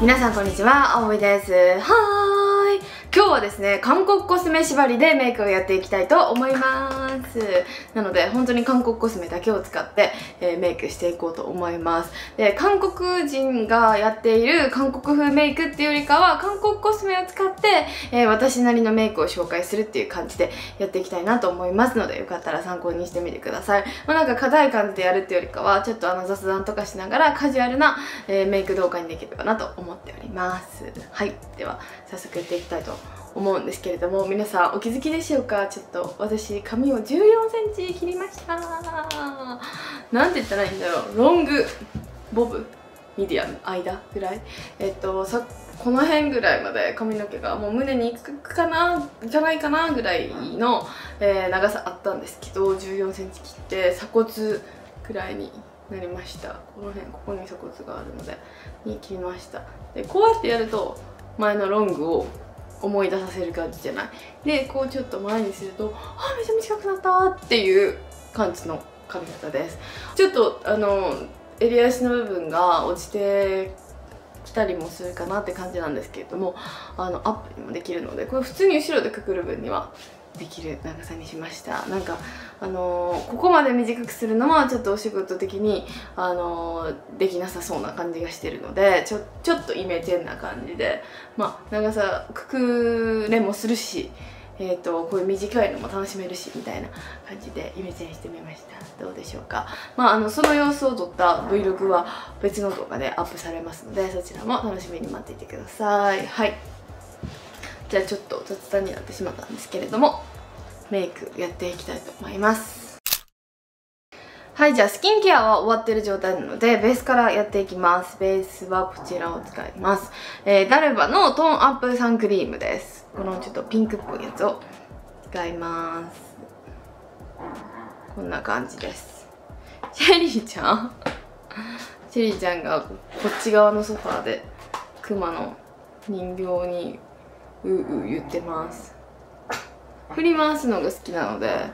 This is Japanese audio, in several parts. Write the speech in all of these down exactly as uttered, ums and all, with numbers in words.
皆さんこんにちは、あおいです。はーい。今日はですね、韓国コスメ縛りでメイクをやっていきたいと思います。なので、本当に韓国コスメだけを使って、えー、メイクしていこうと思います。で、韓国人がやっている韓国風メイクっていうよりかは、韓国コスメを使って、えー、私なりのメイクを紹介するっていう感じでやっていきたいなと思いますので、よかったら参考にしてみてください。まあ、なんか硬い感じでやるっていうよりかは、ちょっとあの雑談とかしながらカジュアルな、えー、メイク動画にできればなと思っております。はい。では、早速やっていきたいと思うんですけれども、皆さんお気づきでしょうか？ちょっと私髪をじゅうよんセンチ切りました。なんて言ったらいいんだろう。ロングボブミディアム間ぐらい、えっとさこの辺ぐらいまで髪の毛がもう胸にいくかないかないかなぐらいの、えー、長さあったんですけど、じゅうよんセンチ切って鎖骨くらいになりました。この辺、ここに鎖骨があるのでに切りました。でこうやってやると前のロングを思い出させる感じじゃない。でこうちょっと前にすると、あ、めっちゃ短くなったっていう感じの髪型です。ちょっとあの襟足の部分が落ちてきたりもするかなって感じなんですけれども、あのアップにもできるので、これ普通に後ろでくくる分にはできる長さにしました。なんかあのー、ここまで短くするのはちょっとお仕事的に、あのー、できなさそうな感じがしてるので、ちょちょっとイメチェンな感じで、まあ長さくくれもするし、えーとこういう短いのも楽しめるしみたいな感じでイメチェンしてみました。どうでしょうか。まああのその様子を撮った Vlog は別の動画でアップされますので、そちらも楽しみに待っていてください。はい。じゃあちょっと雑談になってしまったんですけれども、メイクやっていきたいと思います。はい、じゃあスキンケアは終わってる状態なので、ベースからやっていきます。ベースはこちらを使います。えー、ダルバのトーンアップサンクリームです。このちょっとピンクっぽいやつを使います。こんな感じです。シェリーちゃんシェリーちゃんがこっち側のソファーでクマの人形にうう言ってます。振り回すのが好きなので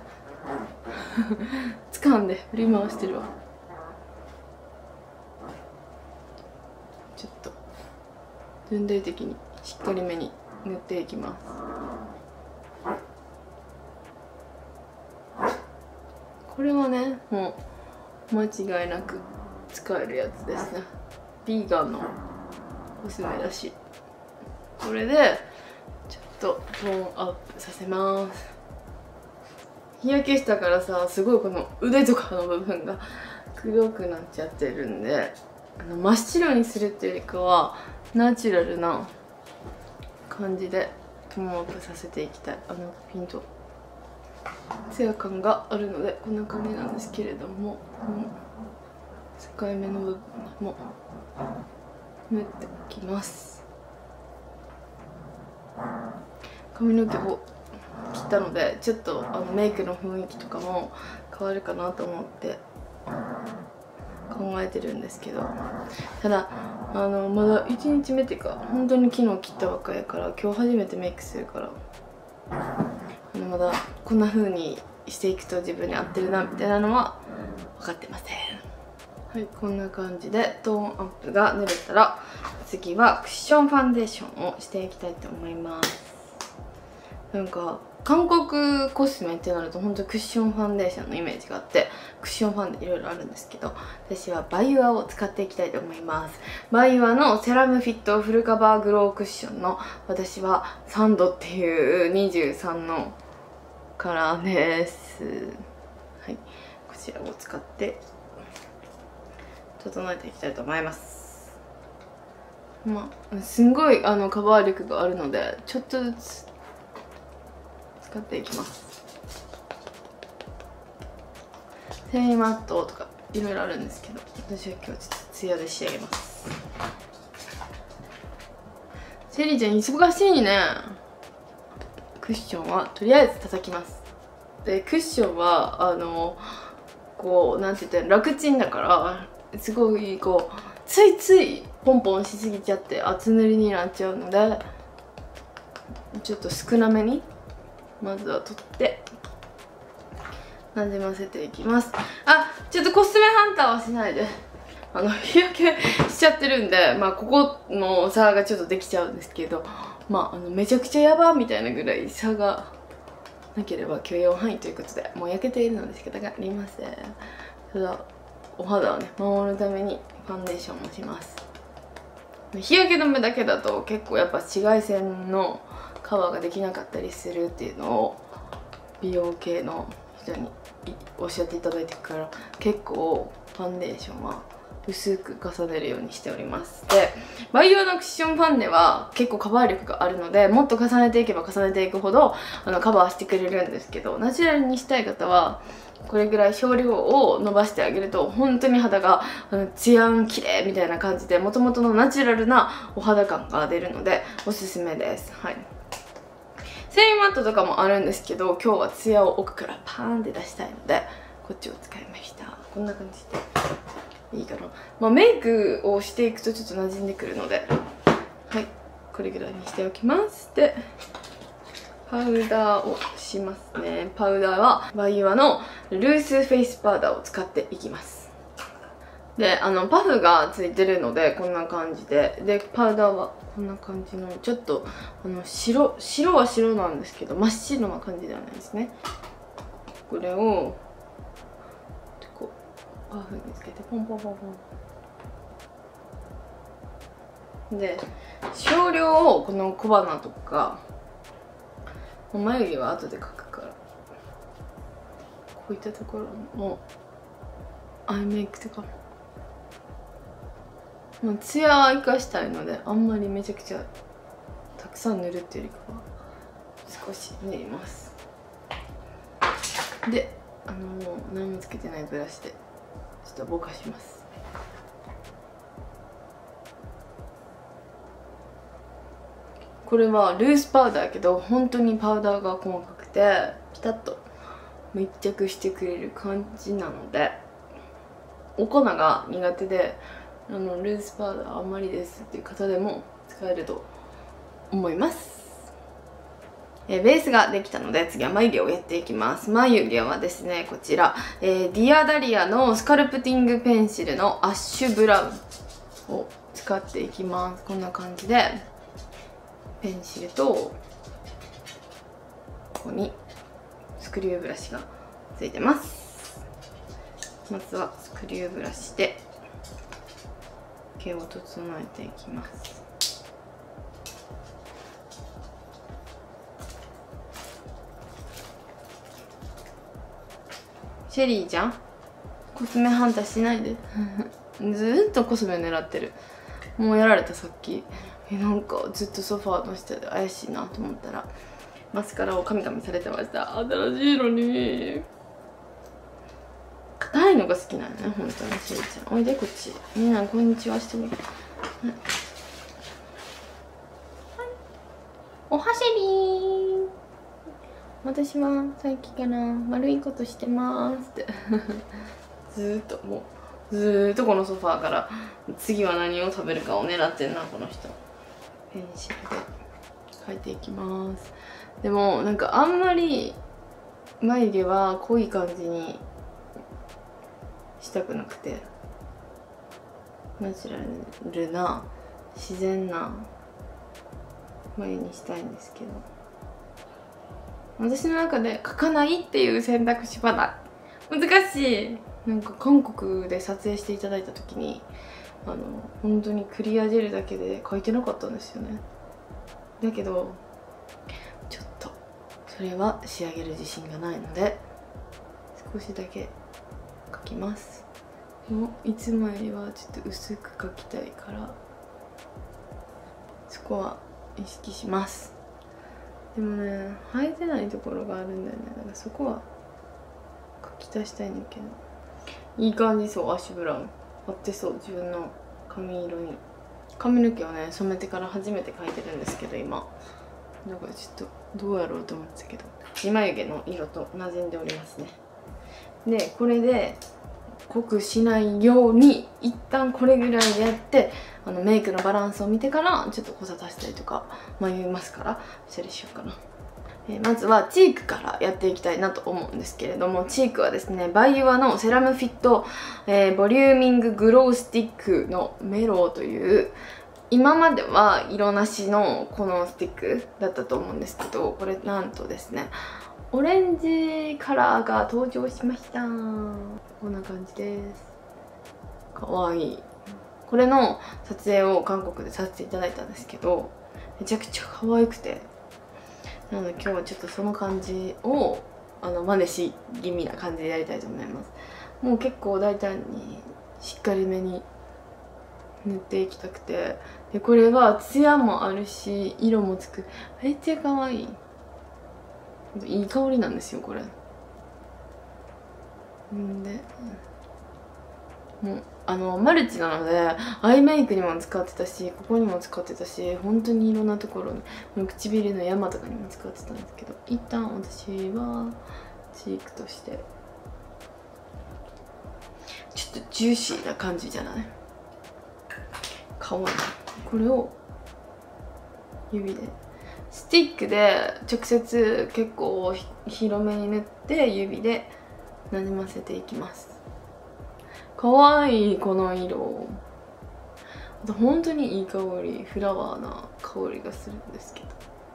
掴んで振り回してるわ。ちょっと全体的にしっかりめに塗っていきます。これはね、もう間違いなく使えるやつですね。ビーガンのコスメだし、これでちょっとトーンアップさせます。日焼けしたからさ、すごいこの腕とかの部分が黒くなっちゃってるんで、あの真っ白にするっていうよりかはナチュラルな感じでトーンアップさせていきたい。あのピンとツヤ感があるのでこんな感じなんですけれども、うん、境目の部分も塗っていきます。髪の毛を切ったので、ちょっとあのメイクの雰囲気とかも変わるかなと思って考えてるんですけど、ただあのまだいちにちめっていうか、本当に昨日切ったばっかりやから、今日初めてメイクするから、あのまだこんな風にしていくと自分に合ってるなみたいなのは分かってません。はい、こんな感じでトーンアップが塗れたら、次はクッションファンデーションをしていきたいと思います。なんか韓国コスメってなると本当クッションファンデーションのイメージがあって、クッションファンデいろいろあるんですけど、私はバイワを使っていきたいと思います。バイワのセラムフィットフルカバーグロークッションの、私はサンドっていうにじゅうさんのカラーです。はい、こちらを使って整えていきたいと思います。まあすんごいあのカバー力があるので、ちょっとずつ使っていきます。繊維マットとかいろいろあるんですけど、私は今日ちょっとツヤで仕上げます。セリーちゃん忙しいね。クッションはとりあえず叩きます。でクッションはあのこうなんて言ったら楽ちんだから、すごいこうついついポンポンしすぎちゃって厚塗りになっちゃうので、ちょっと少なめにまずは取ってなじませていきます。あ、ちょっとコスメハンターはしないで。あの日焼けしちゃってるんで、まあここの差がちょっとできちゃうんですけど、まああのめちゃくちゃやばみたいなぐらい差がなければ許容範囲ということで、もう焼けているので仕方がありません。ただお肌をね守るためにファンデーションをします。日焼け止めだけだと結構やっぱ紫外線のカバーができなかったりするっていうのを美容系の人におっしゃっていただいてから、結構ファンデーションは薄く重ねるようにしております。で、バイオのクッションファンデは結構カバー力があるので、もっと重ねていけば重ねていくほどあのカバーしてくれるんですけど、ナチュラルにしたい方はこれぐらい少量を伸ばしてあげると本当に肌があのツヤン綺麗みたいな感じで、元々のナチュラルなお肌感が出るのでおすすめです。はい。セイマットとかもあるんですけど、今日はツヤを奥からパーンって出したいのでこっちを使いました。こんな感じでいいかな。まあ、メイクをしていくとちょっと馴染んでくるので、はい、これぐらいにしておきます。で、パウダーをしますね。パウダーはバイユアのルースフェイスパウダーを使っていきます。で、あのパフがついてるのでこんな感じで、でパウダーはこんな感じのちょっとあの白白は白なんですけど真っ白な感じではないですね。これをこうパフにつけてポンポンポンポンで、少量をこの小鼻とか眉毛は後で描くから、こういったところもアイメイクとかもまあ、ツヤは生かしたいので、あんまりめちゃくちゃたくさん塗るっていうよりかは少し塗ります。で、あのもう何もつけてないブラシでちょっとぼかします。これはルースパウダーやけど本当にパウダーが細かくてピタッと密着してくれる感じなので、お粉が苦手であのルースパウダーあんまりですっていう方でも使えると思います。えー、ベースができたので次は眉毛をやっていきます。眉毛はですねこちら、えー、ディアダリアのスカルプティングペンシルのアッシュブラウンを使っていきます。こんな感じでペンシルとここにスクリューブラシがついてます。まずはスクリューブラシで毛を整えていきます。シェリーちゃん、コスメハンターしないでずーっとコスメ狙ってる。もうやられたさっき。えなんかずっとソファーの下で怪しいなと思ったらマスカラをカミカミされてました。新しいのに硬いのが好きなのね、本当に。しーちゃんおいでこっち、みんなこんにちはしてみる、はい、おはしりー、私はさっきから悪いことしてますってずーっともうずーっとこのソファーから次は何を食べるかを狙ってんなこの人。ペンシルで描いていきます。でもなんかあんまり眉毛は濃い感じにしたくなくて、ナチュラルな自然な眉にしたいんですけど、私の中で描かないっていう選択肢はない難しい。なんか韓国で撮影していただいた時にあの本当にクリアジェルだけで描いてなかったんですよね。だけどちょっとそれは仕上げる自信がないので少しだけ描きます。でもいつもよりはちょっと薄く描きたいからそこは意識します。でもね生えてないところがあるんだよね。だからそこは描き足したいんだけど、いい感じそう。アッシュブラウン合ってそう、自分の髪色に。髪の毛をね染めてから初めて描いてるんですけど今だからちょっとどうやろうと思ってたけど二眉毛の色と馴染んでおりますね。でこれで濃くしないように一旦これぐらいでやってあのメイクのバランスを見てからちょっと濃さ足したりとか迷いますから、それしようかな。 えー、まずはチークからやっていきたいなと思うんですけれども、チークはですね、バイユアのセラムフィット、えー、ボリューミンググロースティックのメローという、今までは色なしのこのスティックだったと思うんですけど、これなんとですね、オレンジカラーが登場しました。こんな感じです。かわいい。これの撮影を韓国でさせていただいたんですけど、めちゃくちゃ可愛くて、なので今日はちょっとその感じをあの真似し気味な感じでやりたいと思います。もう結構大胆にしっかりめに塗っていきたくて、でこれはツヤもあるし色もつく、めっちゃ可愛い。いい香りなんですよこれ。んで、もうあのマルチなのでアイメイクにも使ってたし、ここにも使ってたし、本当にいろんなところに、もう唇の山とかにも使ってたんですけど、一旦私はチークとしてちょっとジューシーな感じじゃない？かわいい。これを指でスティックで直接結構広めに塗って指でなじませていきます。かわいいこの色。あと本当にいい香り、フラワーな香りがするんですけど、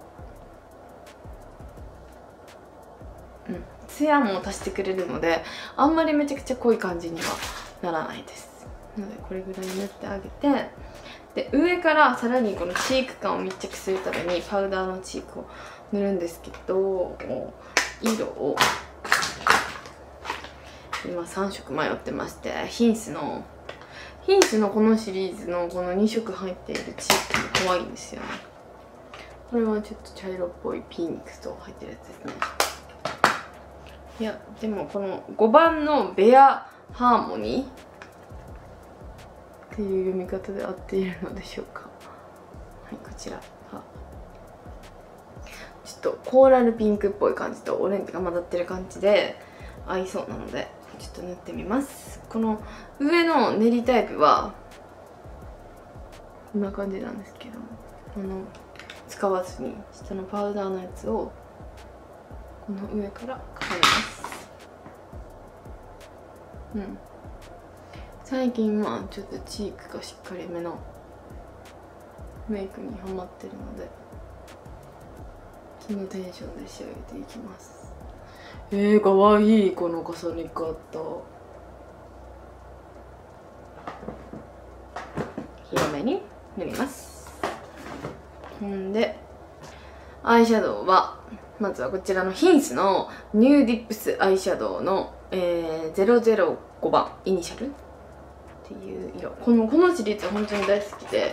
うんツヤも足してくれるので、あんまりめちゃくちゃ濃い感じにはならないです。なのでこれぐらい塗ってあげて、で上からさらにこのチーク感を密着するためにパウダーのチークを塗るんですけど、色を今さんしょく迷ってまして、ヒンスのヒンスのこのシリーズのこのにしょく入っているチークも可愛いんですよね。これはちょっと茶色っぽいピンクと入ってるやつですね。いやでもこのごばんのベアハーモニーっていう読み方で合っているのでしょうか。はい、こちらはちょっとコーラルピンクっぽい感じとオレンジが混ざってる感じで合いそうなので、ちょっと塗ってみます。この上の練りタイプはこんな感じなんですけど、あの使わずに下のパウダーのやつをこの上からかけます。うん、最近はちょっとチークがしっかりめのメイクにハマってるので、そのテンションで仕上げていきます。えー、かわいいこの重ね方。広めに塗ります。んでアイシャドウはまずはこちらのヒンスのニューディップスアイシャドウの、えー、ゼロゼロごばんイニシャルっていう色。このこのシリーズは本当に大好きで、いっ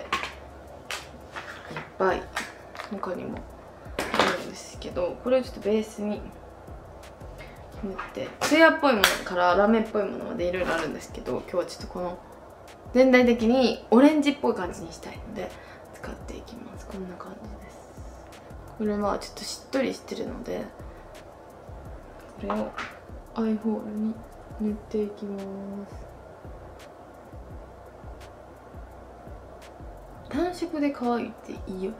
ぱい他にもあるんですけど、これをちょっとベースに塗って、ツヤっぽいものからラメっぽいものまでいろいろあるんですけど、今日はちょっとこの全体的にオレンジっぽい感じにしたいので使っていきます。こんな感じです。これはちょっとしっとりしてるので、これをアイホールに塗っていきます。単色で可愛いっていいよね。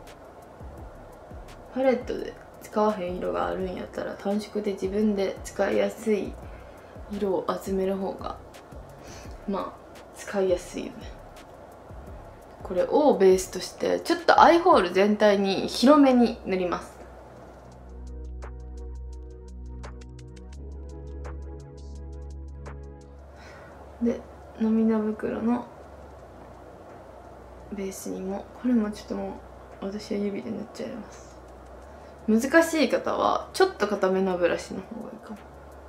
パレットで使わへん色があるんやったら単色で自分で使いやすい色を集める方がまあ使いやすいよね。これをベースとしてちょっとアイホール全体に広めに塗ります。で涙袋のベースにもこれもちょっともう私は指で塗っちゃいます。難しい方はちょっと固めのブラシの方がいいかも。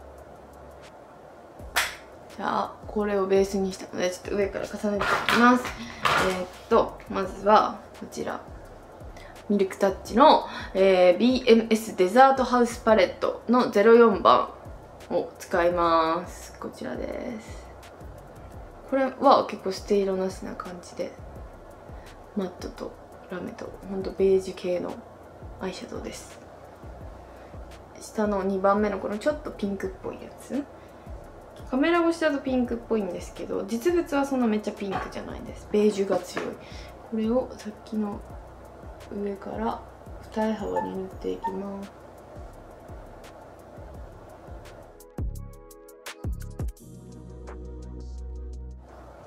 じゃあこれをベースにしたのでちょっと上から重ねていきます。えー、っとまずはこちらミルクタッチの、えー、ビーエムエス デザートハウスパレットのゼロよんばんを使います。こちらです。これは結構捨て色なしな感じでマットとラメとほんとベージュ系のアイシャドウです。下のにばんめのこのちょっとピンクっぽいやつ、カメラ越しだとピンクっぽいんですけど実物はそんなめっちゃピンクじゃないです。ベージュが強い。これをさっきの上から二重幅に塗っていきます。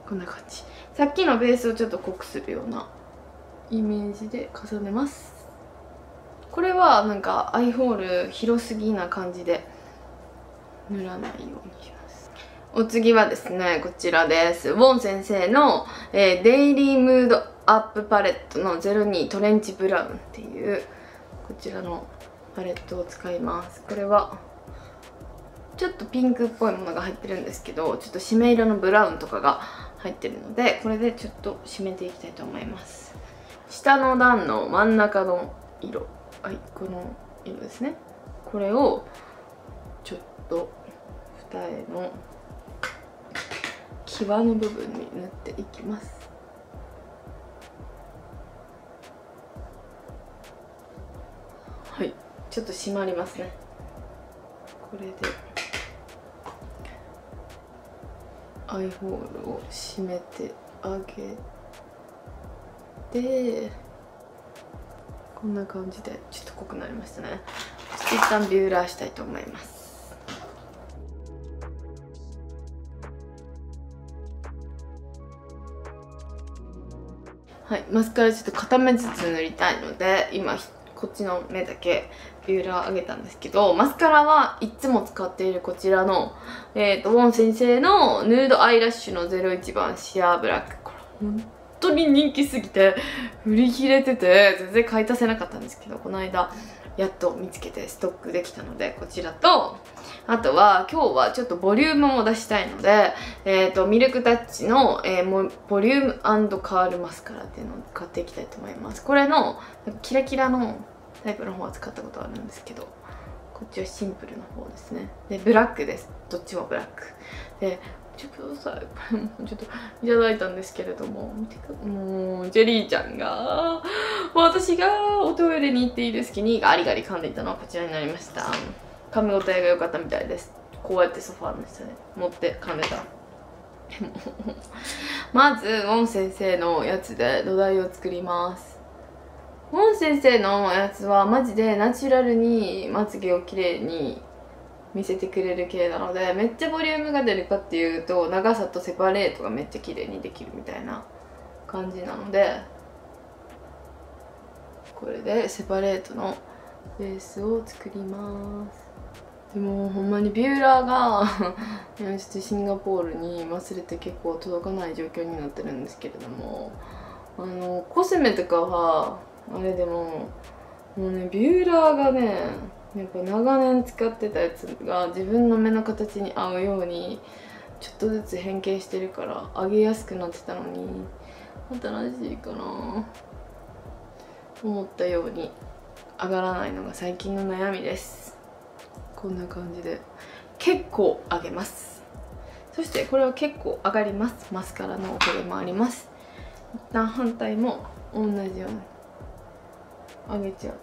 こんな感じ。さっきのベースをちょっと濃くするようなイメージで重ねます。これはなんかアイホール広すぎな感じで塗らないようにします。お次はですね、こちらです。ウォン先生の、えー、デイリームードアップパレットのゼロにトレンチブラウンっていうこちらのパレットを使います。これはちょっとピンクっぽいものが入ってるんですけど、ちょっと締め色のブラウンとかが入ってるので、これでちょっと締めていきたいと思います。下の段の真ん中の色、はい、この色ですね。これをちょっと二重の際の部分に塗っていきます。はい、ちょっと締まりますね。これでアイホールを締めてあげて、こんな感じでちょっと濃くなりましたね。ちょっと一旦ビューラーしたいと思います。はい、マスカラちょっと片目ずつ塗りたいので、今こっちの目だけビューラー上げたんですけど、マスカラはいつも使っているこちらの、えーと、ウォン先生のヌードアイラッシュのゼロいちばんシアーブラック。これ本当に人気すぎて売り切れてて全然買い足せなかったんですけど、この間やっと見つけてストックできたので、こちらと、あとは今日はちょっとボリュームも出したいので、えーとミルクタッチの、えー、もボリューム&カールマスカラっていうのを使っていきたいと思います。これのキラキラのタイプの方は使ったことあるんですけど、こっちはシンプルな方ですね。でブラックです。どっちもブラックで、ちょっとさ、これもちょっといただいたんですけれども、見てくもうジェリーちゃんが、私がおトイレに行っている隙にガリガリ噛んでいたのはこちらになりました。噛み応えが良かったみたいです。こうやってソファーの下で持って噛んでた。まずウォン先生のやつで土台を作ります。ウォン先生のやつはマジでナチュラルにまつげをきれいに見せてくれる系なので、めっちゃボリュームが出るかっていうと、長さとセパレートがめっちゃ綺麗にできるみたいな感じなので、これでセパレートのベースを作ります。でもほんまにビューラーがちょっとシンガポールに忘れて結構届かない状況になってるんですけれども、あのコスメとかはあれでももうね、ビューラーがね、やっぱ長年使ってたやつが自分の目の形に合うようにちょっとずつ変形してるから上げやすくなってたのに、新しいかな思ったように上がらないのが最近の悩みです。こんな感じで結構上げます。そしてこれは結構上がります。マスカラのおかげもあります。一旦反対も同じように上げちゃう。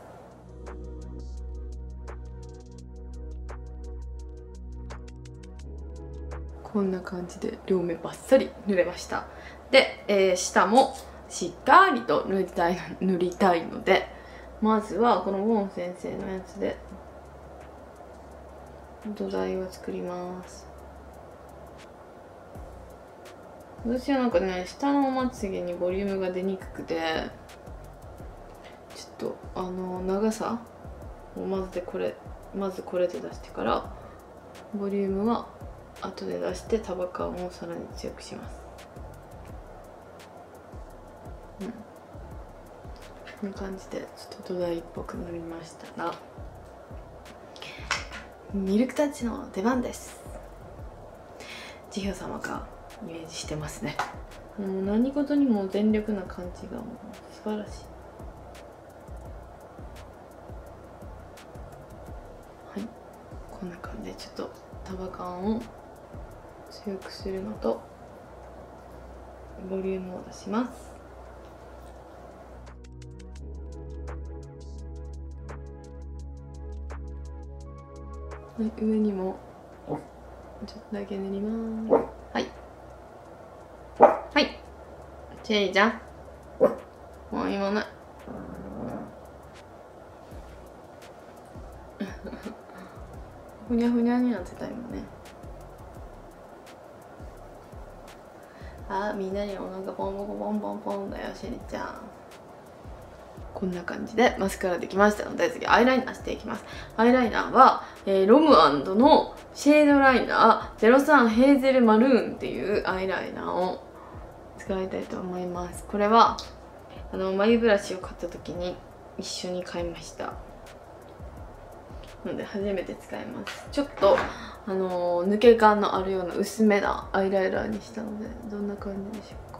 こんな感じで両目バッサリ塗れました。で、えー、下もしっかりと塗りたい塗りたいので、まずはこのウォン先生のやつで土台を作ります。私はなんかね、下のまつげにボリュームが出にくくて、ちょっとあの長さをまずでこれまずこれで出してから、ボリュームは後で出して束感をさらに強くします。うん、こんな感じでちょっと土台っぽく塗りましたら、ミルクタッチの出番です。ジヒョ様がイメージしてますね。もう何事にも全力な感じがもう素晴らしい。はい、こんな感じでちょっと束感を強くするのとボリュームを出します。はい、上にもちょっとだけ塗ります。はいはい、チェリーちゃん、もう今ない。ふにゃふにゃになってた今ね。 あ、みんなにお腹ポンポンポンポンポンだよ、しりちゃん。こんな感じでマスカラできましたので、次アイライナーしていきます。アイライナーは、えー、ロム&のシェードライナーゼロさんヘーゼルマルーンっていうアイライナーを使いたいと思います。これはあの眉ブラシを買った時に一緒に買いました。なので初めて使います。ちょっとあのー、抜け感のあるような薄めなアイライナーにしたので、どんな感じでしょうか。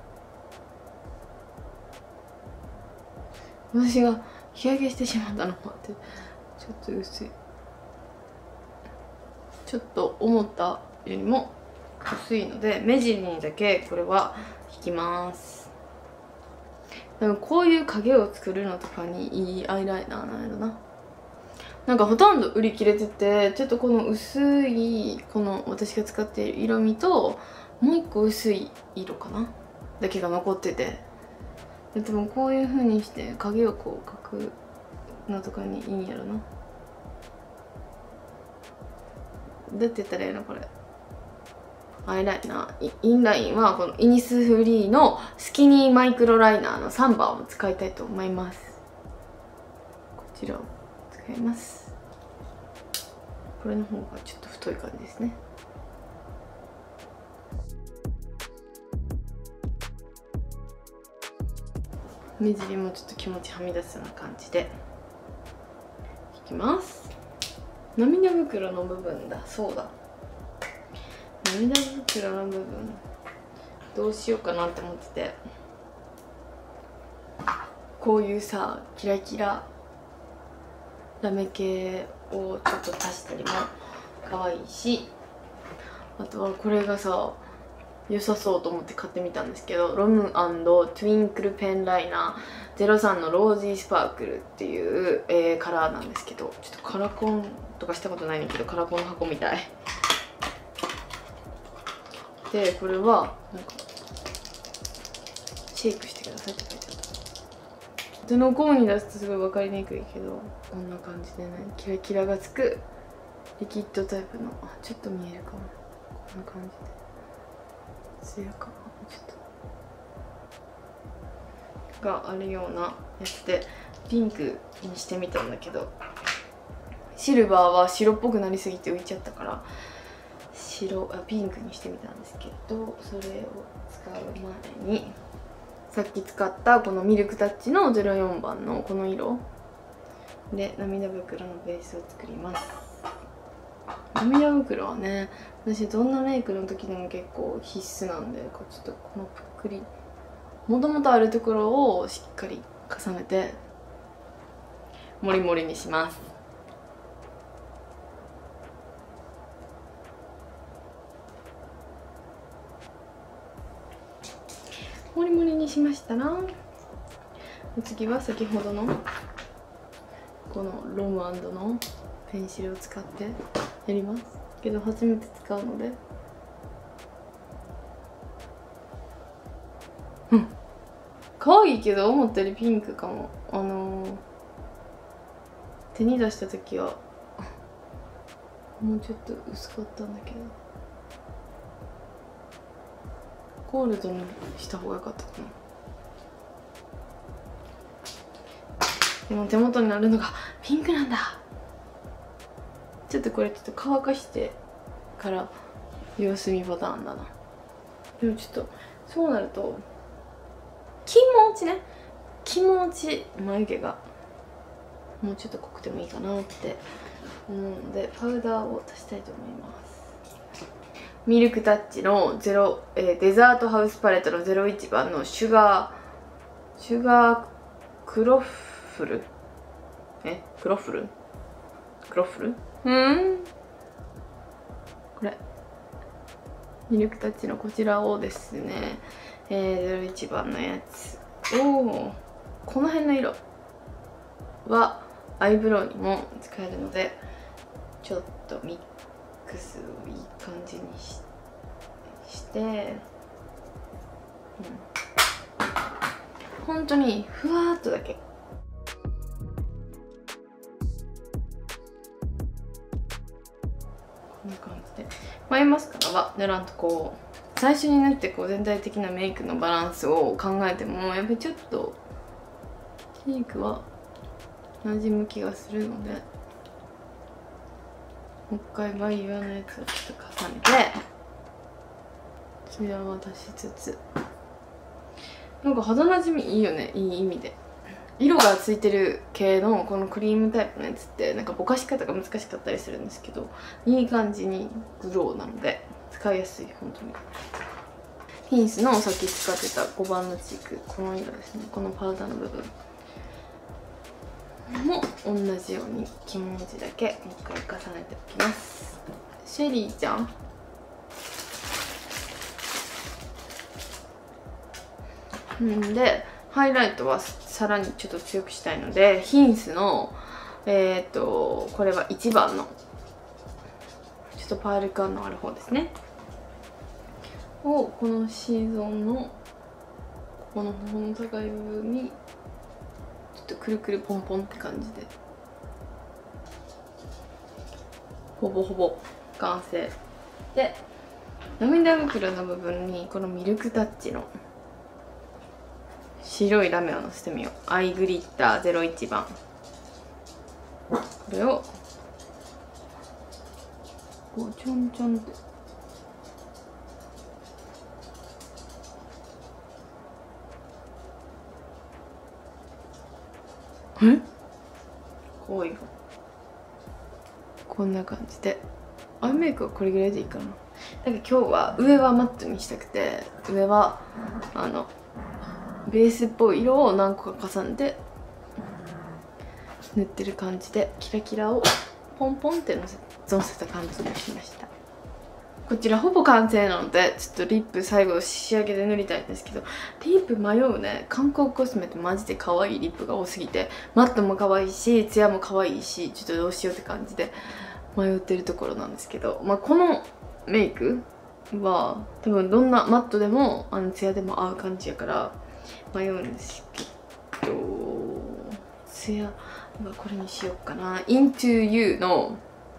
私が日焼けしてしまったのもあってちょっと薄い、ちょっと思ったよりも薄いので、目尻にだけこれは引きます。でもこういう影を作るのとかにいいアイライナーなんやろな。なんかほとんど売り切れてて、ちょっとこの薄いこの私が使っている色味ともう一個薄い色かなだけが残ってて、でもこういう風にして影をこう描くのとかにいいんやろな。どうやって言ったらいいのこれ。アイライナー、インラインはこのイニスフリーのスキニーマイクロライナーのさんばんを使いたいと思います。こちらを使います。これの方がちょっと太い感じですね。目尻もちょっと気持ちはみ出すような感じでいきます。涙袋の部分だ、そうだ、涙袋の部分どうしようかなって思ってて、こういうさキラキララメ系をちょっと足したりも可愛いし、あとはこれがさ良さそうと思って買ってみたんですけど、ロム&トゥインクルペンライナーゼロさんのロージースパークルっていう、えー、カラーなんですけど、ちょっとカラコンとかしたことないんだけどカラコンの箱みたいで、これはなんかシェイクしてくださいって書いてあった。手の甲に出すとすごい分かりにくいけど、こんな感じでね、キラキラがつくリキッドタイプの、あ、ちょっと見えるかも、こんな感じで艶かな、ちょっとがあるようなやつでピンクにしてみたんだけど、シルバーは白っぽくなりすぎて浮いちゃったから白あピンクにしてみたんですけど、それを使う前にさっき使ったこのミルクタッチのゼロよんばんのこの色で涙袋のベースを作ります。涙袋はね、私どんなメイクの時でも結構必須なんで、こうちょっとこのぷっくりもともとあるところをしっかり重ねてモリモリにします。モリモリにしましたら、お次は先ほどのこのロム&のペンシルを使ってやりますけど、初めて使うので、うん可愛いけど思ったよりピンクかも。あのー、手に出した時はもうちょっと薄かったんだけど、ゴールドにした方が良かったかな。でも手元になるのがピンクなんだ。ちょっとこれちょっと乾かしてから様子見パターンだな。でもちょっとそうなると気持ちね気持ち眉毛がもうちょっと濃くてもいいかなって思うので、パウダーを足したいと思います。ミルクタッチのゼロ、えー、デザートハウスパレットのゼロいちばんのシュガーシュガークロフルえクロフルクロフルうんこれミルクタッチのこちらをですね、えー、ゼロいちばんのやつをこの辺の色はアイブロウにも使えるので、ちょっとミックスをいい感じに し, して、うん、本当にふわーっとだけ。こんな感じで眉マスカラは塗らんとこう最初に塗ってこう全体的なメイクのバランスを考えてもやっぱりちょっとチークは同じ向きがするので、もう一回バイヤーのやつをちょっと重ねてツヤは出しつつ、なんか肌なじみいいよね、いい意味で。色がついてる系のこのクリームタイプのやつってなんかぼかし方が難しかったりするんですけど、いい感じにグローなので使いやすい。本当にヒンスのさっき使ってたごばんのチーク、この色ですね。このパウダーの部分も同じように気持ちだけもう一回重ねておきます。シェリーちゃんんでハイライトはさらにちょっと強くしたいので、ヒンスのえっとこれはいちばんのちょっとパール感のある方ですねを、この シーゾンのこの頬の高い部分にちょっとくるくるポンポンって感じでほぼほぼ完成で、涙袋の部分にこのミルクタッチの白いラメをのせてみよう。アイグリッターゼロいちばん、これをこうちょんちょんってえこういうこんな感じで、アイメイクはこれぐらいでいいかな。だから今日は上はマットにしたくて、上はあのベースっぽい色を何個か重ねて塗ってる感じで、キラキラをポンポンってのせのせた感じにしました。こちらほぼ完成なので、ちょっとリップ最後仕上げで塗りたいんですけど、リップ迷うね。韓国コスメってマジで可愛いリップが多すぎて、マットも可愛いしツヤも可愛いし、ちょっとどうしようって感じで迷ってるところなんですけど、まあ、このメイクは多分どんなマットでもあのツヤでも合う感じやから迷うんですけど、ツヤはこれにしようかな。 Into You の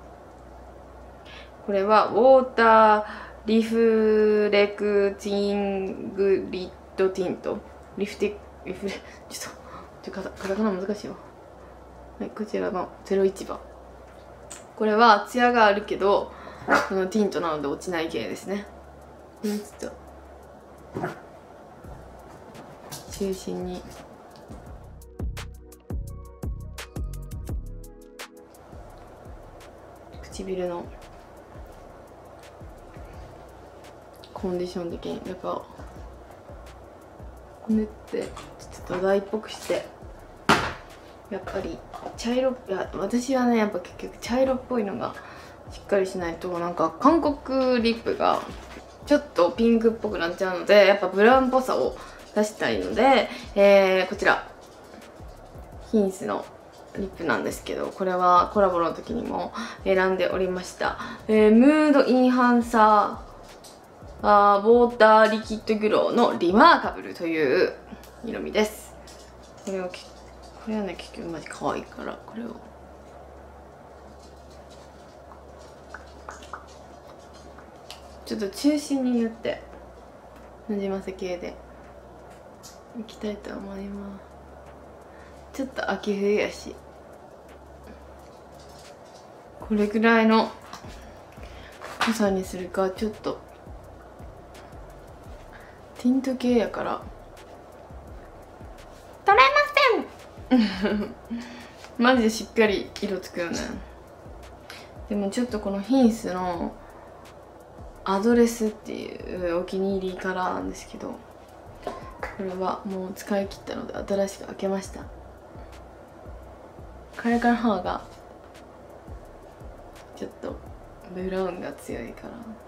これはウォーターリフレクティングリッドティント、リフティリフレちょっとカタカナ難しいわ。はい、こちらのゼロいちばん、これはツヤがあるけどこのティントなので落ちない系ですね。これちょっと中心に唇のコンディション的にやっぱ塗ってちょっと土台っぽくして、やっぱり茶色、いや私はねやっぱ結局茶色っぽいのがしっかりしないと、なんか韓国リップがちょっとピンクっぽくなっちゃうので、やっぱブラウンっぽさを出したいので、えー、こちらヒンスのリップなんですけど、これはコラボの時にも選んでおりました、えー、ムードインハンサーあーウォーターリキッドグローのリマーカブルという色味です。これをこれはね結局マジ可愛いから、これをちょっと中心に塗ってなじませ系でいきたいと思います。ちょっと秋冬やし、これぐらいの濃さにするか、ちょっとティント系やから取れませんマジでしっかり色つくよね。でもちょっとこのヒンスのアドレスっていうお気に入りカラーなんですけど、これはもう使い切ったので新しく開けました。これから方がちょっとブラウンが強いから、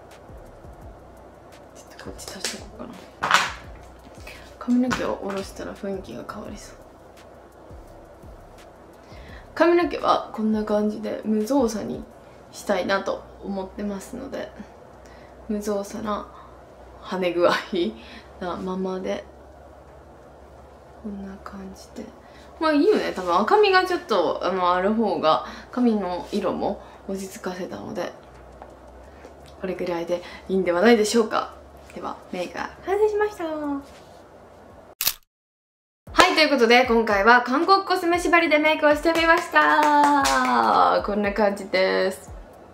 ちょっとこっち足しとこうかな。髪の毛を下ろしたら雰囲気が変わりそう。髪の毛はこんな感じで無造作にしたいなと思ってますので、無造作な跳ね具合なままでこんな感じで、まあいいよね。多分赤みがちょっとあのある方が髪の色も落ち着かせたので、これぐらいでいいんではないでしょうか。 ではメイクが完成しました。はい、ということで今回は韓国コスメ縛りでメイクをしてみました。こんな感じです。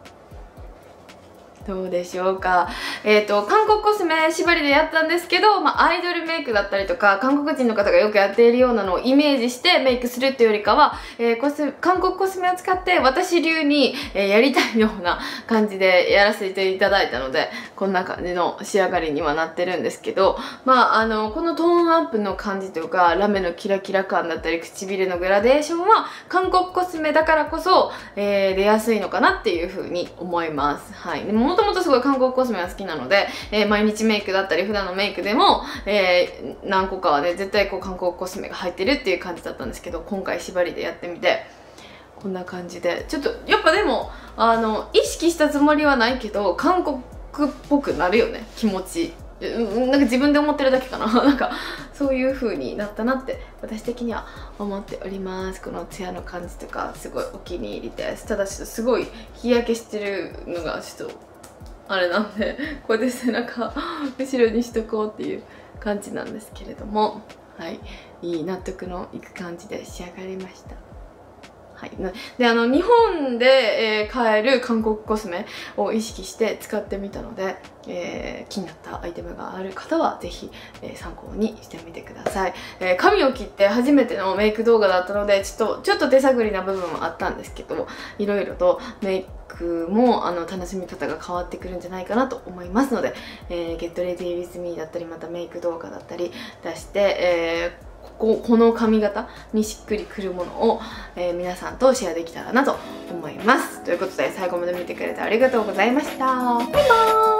どうでしょうか。えっと、韓国コスメ縛りでやったんですけど、まあ、アイドルメイクだったりとか、韓国人の方がよくやっているようなのをイメージしてメイクするっていうよりかは、えー、コス韓国コスメを使って私流に、えー、やりたいような感じでやらせていただいたので、こんな感じの仕上がりにはなってるんですけど、まあ、あの、このトーンアップの感じというか、ラメのキラキラ感だったり、唇のグラデーションは、韓国コスメだからこそ、えー、出やすいのかなっていう風に思います。はい。もともとすごい韓国コスメが好きなので、えー、毎日メイクだったり普段のメイクでも、えー、何個かはね絶対こう韓国コスメが入ってるっていう感じだったんですけど、今回縛りでやってみてこんな感じで、ちょっとやっぱでもあの意識したつもりはないけど韓国っぽくなるよね、気持ち。なんか自分で思ってるだけかななんかそういう風になったなって私的には思っております。このツヤの感じとかすごいお気に入りです。ただちょっとすごい日焼けしてるのがちょっとあれなんで、こうやって背中後ろにしとこうっていう感じなんですけれども、はい、いい納得のいく感じで仕上がりました。はい、であの日本で、えー、買える韓国コスメを意識して使ってみたので、えー、気になったアイテムがある方はぜひ、えー、参考にしてみてください。えー、髪を切って初めてのメイク動画だったのでちょっとちょっと手探りな部分はあったんですけど、いろいろとメイクもあの楽しみ方が変わってくるんじゃないかなと思いますので、えー、Get Ready With Me だったりまたメイク動画だったり出して、えーここの髪型にしっくりくるものを、えー、皆さんとシェアできたらなと思います。ということで最後まで見てくれてありがとうございました。バイバーイ。